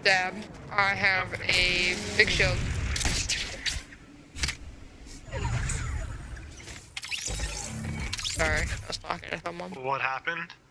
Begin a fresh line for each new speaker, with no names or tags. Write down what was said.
stab. I have a big shield. Sorry, I was talking to someone.
What happened?